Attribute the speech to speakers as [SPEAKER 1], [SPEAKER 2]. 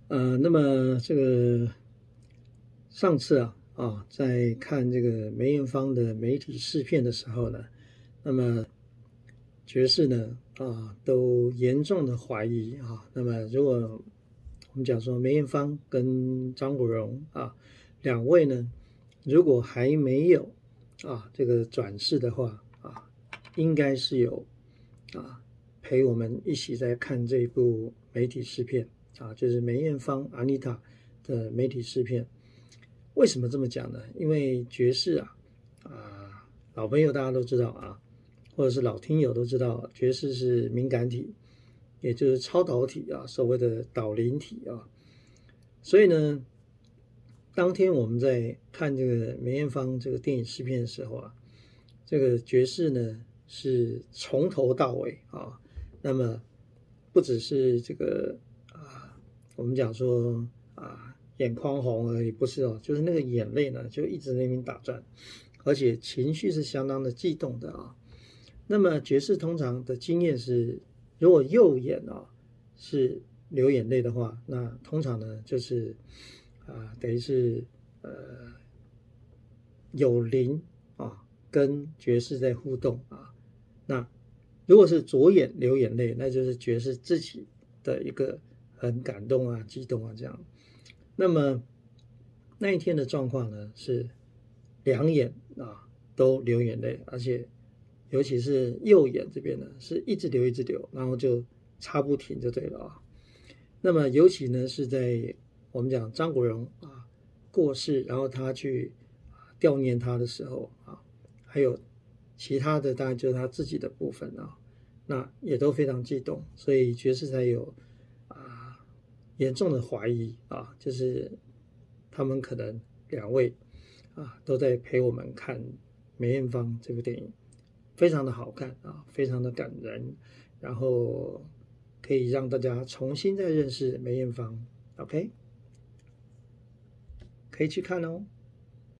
[SPEAKER 1] 那么这个上次在看这个梅艳芳的媒体试片的时候呢，那么爵士呢都严重的怀疑那么如果我们讲说梅艳芳跟张国荣两位呢，如果还没有这个转世的话应该是有陪我们一起在看这部媒体试片就是梅艳芳 Anita 的媒体试片。为什么这么讲呢？因为爵士老朋友大家都知道或者是老听友都知道，爵士是敏感体，也就是超导体所谓的导灵体所以呢，当天我们在看这个梅艳芳这个电影试片的时候这个爵士呢是从头到尾那么不只是这个我们讲说眼眶红而已，不是就是那个眼泪呢就一直在那边打转，而且情绪是相当的激动的那么爵士通常的经验是，如果右眼是流眼泪的话，那通常呢就是等于是有灵跟爵士在互动那如果是左眼流眼泪，那就是爵士自己的一个很感动激动这样。那么那一天的状况呢是两眼都流眼泪，而且尤其是右眼这边呢是一直流一直流，然后就擦不停就对了那么尤其呢是在我们讲张国荣过世，然后他去悼念他的时候还有其他的当然就是他自己的部分那也都非常激动，所以爵士才有严重的怀疑就是他们可能两位都在陪我们看梅艳芳这部电影，非常的好看非常的感人，然后可以让大家重新再认识梅艳芳。OK， 可以去看哦。